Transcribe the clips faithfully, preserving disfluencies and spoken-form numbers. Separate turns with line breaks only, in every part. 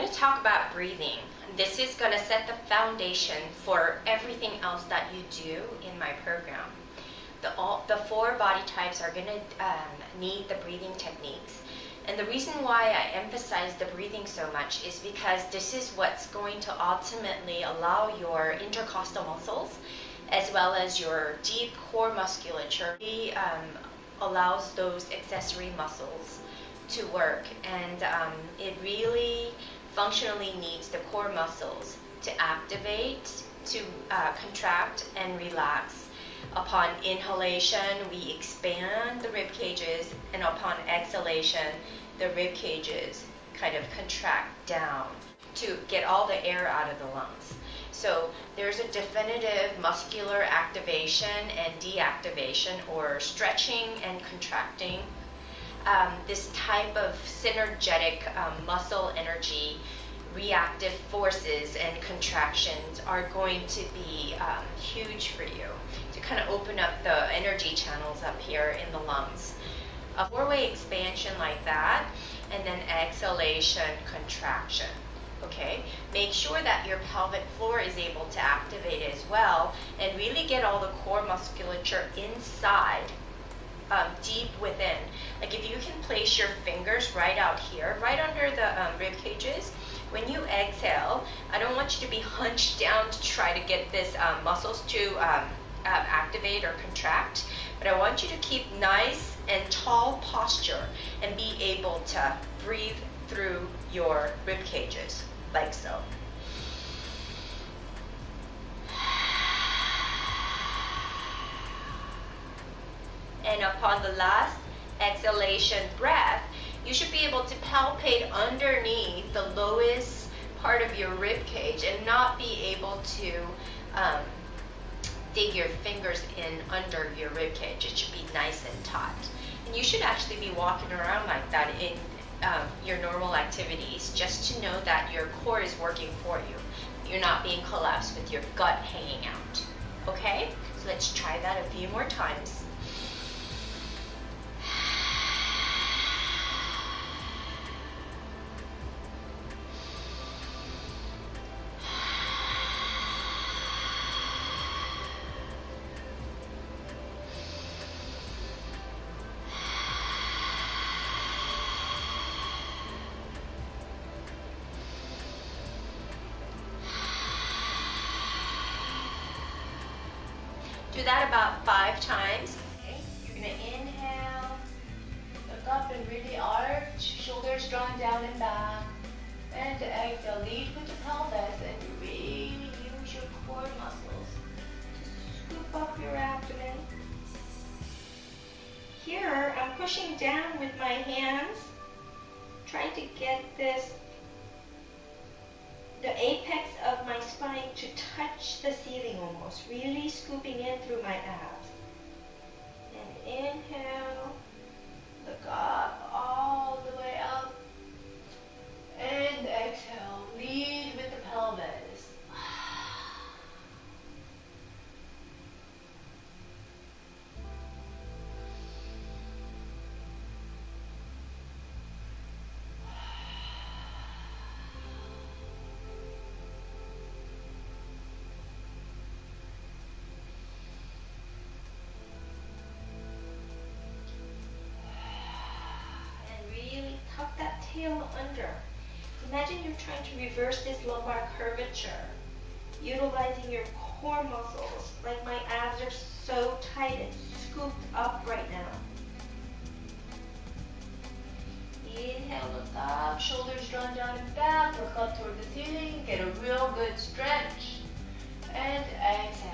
going to talk about breathing. This is going to set the foundation for everything else that you do in my program. The, all, the four body types are going to um, need the breathing techniques. And the reason why I emphasize the breathing so much is because this is what's going to ultimately allow your intercostal muscles as well as your deep core musculature. It um, allows those accessory muscles to work, and um, it really functionally needs the core muscles to activate, to uh, contract and relax. Upon inhalation, we expand the rib cages, and upon exhalation, the rib cages kind of contract down to get all the air out of the lungs. So there's a definitive muscular activation and deactivation, or stretching and contracting. Um, this type of synergetic um, muscle energy, reactive forces and contractions are going to be um, huge for you to kind of open up the energy channels up here in the lungs. A four-way expansion like that, and then exhalation, contraction. Okay, make sure that your pelvic floor is able to activate as well, and really get all the core musculature inside, um, deep within. Like if you can place your fingers right out here, right under the um, rib cages. When you exhale, I don't want you to be hunched down to try to get this um, muscles to um, uh, activate or contract, but I want you to keep nice and tall posture and be able to breathe through your rib cages, like so. And upon the last exhalation breath, you should be able to palpate underneath the lowest part of your rib cage and not be able to um, dig your fingers in under your rib cage. It should be nice and taut. And you should actually be walking around like that in um, your normal activities, just to know that your core is working for you. You're not being collapsed with your gut hanging out. Okay? So let's try that a few more times. Do that about five times. Okay. You're going to inhale, look up and really arch, shoulders drawn down and back. And exhale, lead with the pelvis and really use your core muscles to scoop up your abdomen. Here, I'm pushing down with my hands, trying to get this, the apex of my spine to touch the ceiling almost, really scooping in through my abs. And inhale, look up, all the way up. And exhale, lead with the pelvis. Tuck that tail under. Imagine you're trying to reverse this lumbar curvature, utilizing your core muscles. Like my abs are so tight and scooped up right now. Inhale, look up, shoulders drawn down and back, look up toward the ceiling, get a real good stretch. And exhale.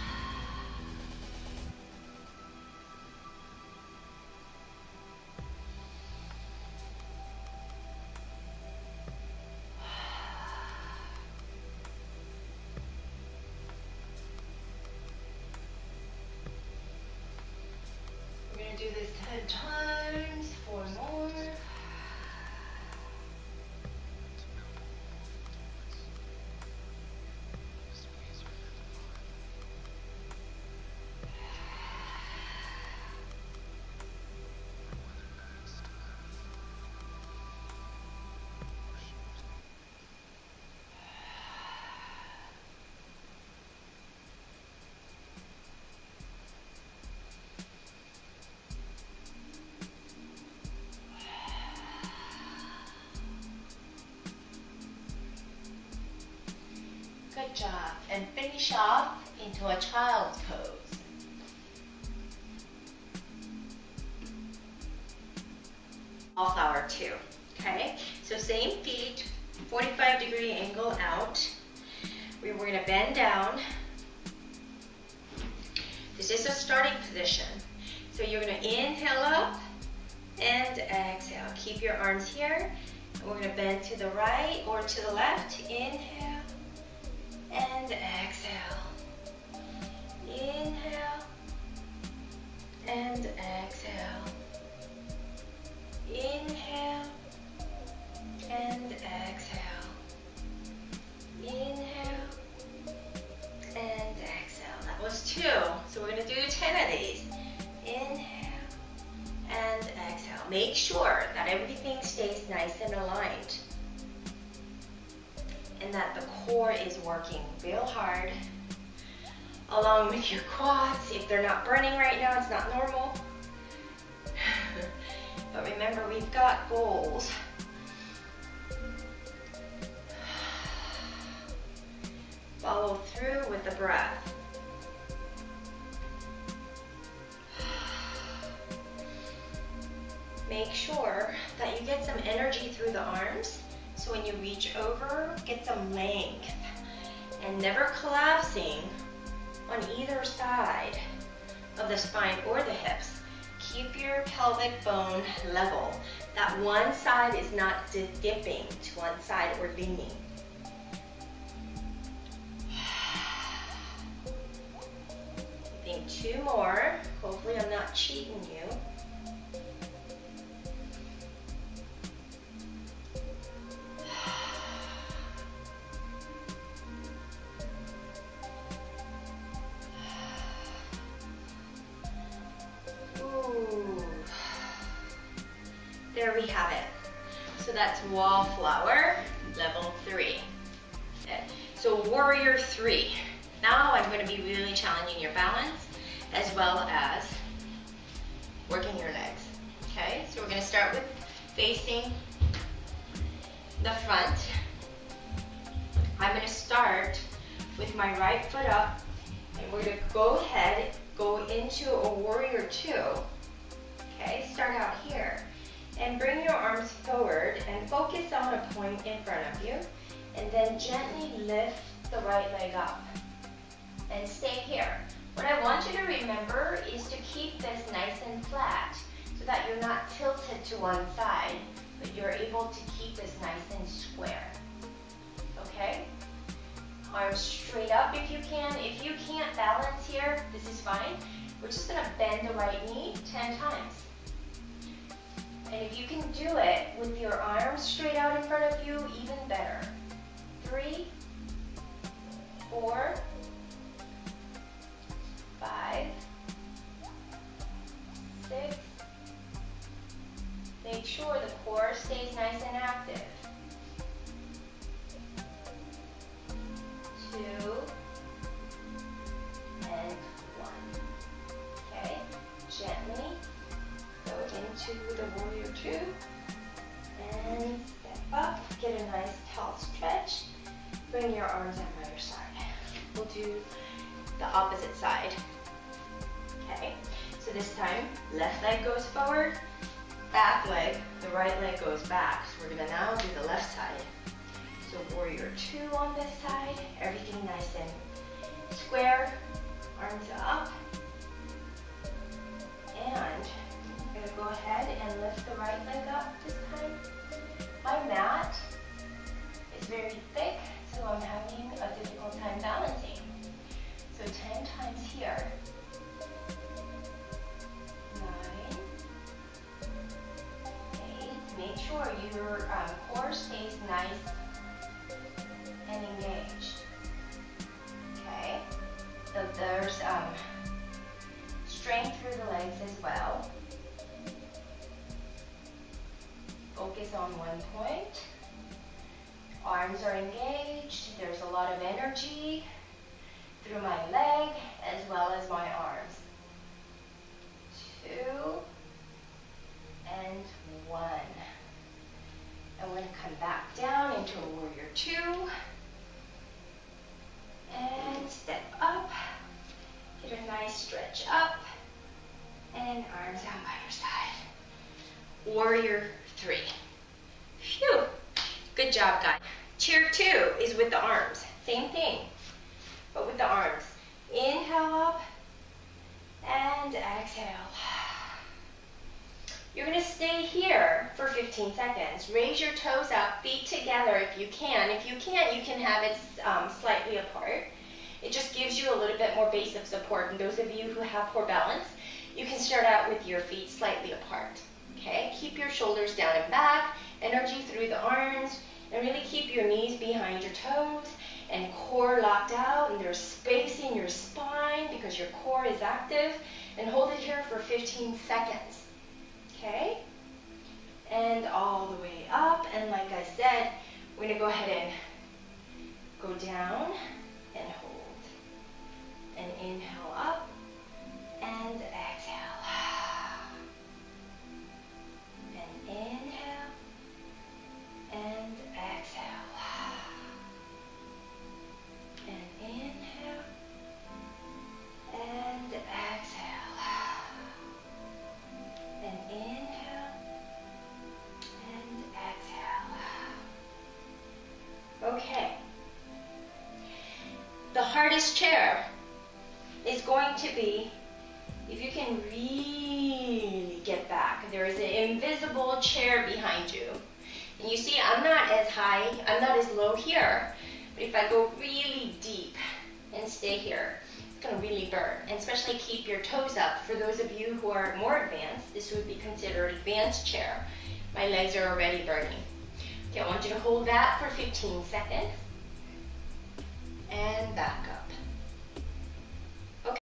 Do this ten times, four more. and finish off into a child's pose. Wallflower two, okay? So same feet, forty-five degree angle out. We We're gonna bend down. This is a starting position. So you're gonna inhale up and exhale. Keep your arms here. We're gonna bend to the right or to the left. Inhale and exhale. Inhale and exhale. Inhale and exhale. Inhale and exhale. That was two. So we're going to do ten of these. Inhale and exhale. Make sure that everything stays nice and aligned. And that the core is working real hard. Along with your quads. If they're not burning right now, it's not normal. But remember, we've got goals. Follow through with the breath. Make sure that you get some energy through the arms, so when you reach over, get some length. And never collapsing on either side of the spine or the hips. Keep your pelvic bone level. That one side is not dipping to one side or leaning. I think two more. Hopefully I'm not cheating you. There we have it. So that's Wallflower level three. Okay. So warrior three. Now I'm going to be really challenging your balance as well as working your legs. Okay, so we're going to start with facing the front. I'm going to start with my right foot up, and we're going to go ahead, go into a warrior two. Okay, start out here. And bring your arms forward and focus on a point in front of you. And then gently lift the right leg up. And stay here. What I want you to remember is to keep this nice and flat so that you're not tilted to one side, but you're able to keep this nice and square. Okay? Arms straight up if you can. If you can't balance here, this is fine. We're just going to bend the right knee ten times. And if you can do it with your arms straight out in front of you, even better. Three, four, five, six. Make sure the core stays nice and active. Two, and one. Okay, gently go into the warrior two, and step up, get a nice tall stretch, bring your arms out by your side. We'll do the opposite side. Okay, so this time, left leg goes forward, back leg, the right leg goes back. So we're gonna now do the left side. So warrior two on this side, everything nice and square, arms up, and I'm gonna go ahead and lift the right leg up this time. My mat is very thick, so I'm having a difficult time balancing. So ten times here. Nine, eight. Make sure your um, core stays nice and engaged. Okay. So there's um, strength through the legs as well. Focus on one point. Arms are engaged. There's a lot of energy through my leg as well as my arms. Two and one. And we're going to come back down into a warrior two. And warrior three. Phew. Good job, guys. Chair two is with the arms. Same thing, but with the arms. Inhale up and exhale. You're going to stay here for fifteen seconds. Raise your toes up, feet together if you can. If you can't, you can have it um, slightly apart. It just gives you a little bit more base of support. And those of you who have poor balance, you can start out with your feet slightly apart. Okay? Keep your shoulders down and back, energy through the arms, and really keep your knees behind your toes and core locked out, and there's space in your spine because your core is active. And hold it here for fifteen seconds. Okay? And all the way up, and like I said, we're going to go ahead and go down and hold. And inhale up and exhale. And inhale and exhale. And inhale and exhale. And inhale and exhale. Okay. The hardest chair is going to be if you can really get back. There is an invisible chair behind you. And you see, I'm not as high, I'm not as low here. But if I go really deep and stay here, it's going to really burn. And especially keep your toes up. For those of you who are more advanced, this would be considered advanced chair. My legs are already burning. Okay, I want you to hold that for fifteen seconds. And back up.